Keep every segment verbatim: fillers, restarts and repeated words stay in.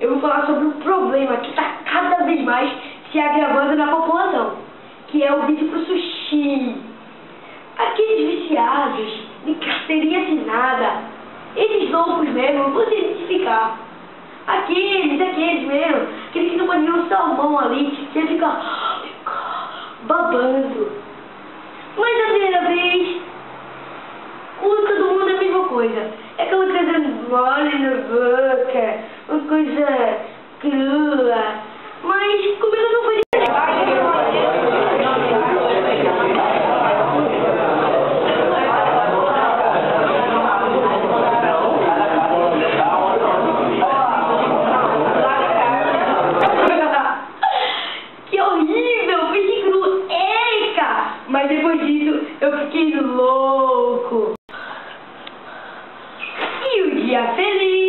eu vou falar sobre um problema que está cada vez mais se agravando na população, que é o vício pro sushi. Aqueles viciados de carteirinha assinada, esses loucos mesmo, eu vou se identificar. Aqueles, aqueles mesmo, aqueles que não pode ver um salmão ali, você fica, fica babando. Mas a primeira vez, com todo mundo é a mesma coisa. É aquela coisa mole na boca, uma coisa crua. Mas comigo não foi diferente. Que horrível, peixe cru, eca! Mas depois disso eu fiquei louco. E o dia feliz.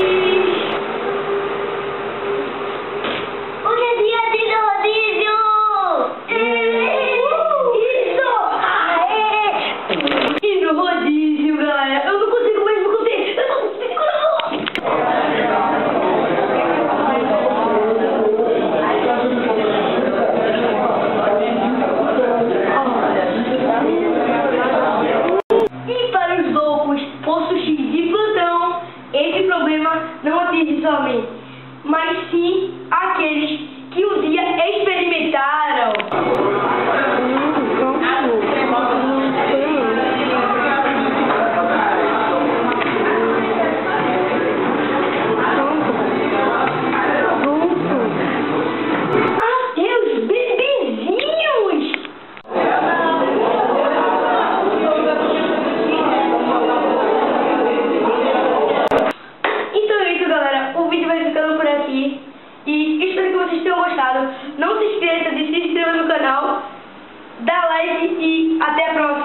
Hoje é dia de rodízio. Isso! Aê! E no rodízio, galera, eu não consigo mais me conter. Eu não consigo. E para os loucos por sushi de plantão, esse problema não atinge somente, mas sim aqueles que um dia experimentaram. Adeus, bebezinhos! Então é isso, galera. O vídeo vai ficando por aqui. E espero que vocês tenham gostado. Não se esqueça de se inscrever no canal, dar like e até a próxima.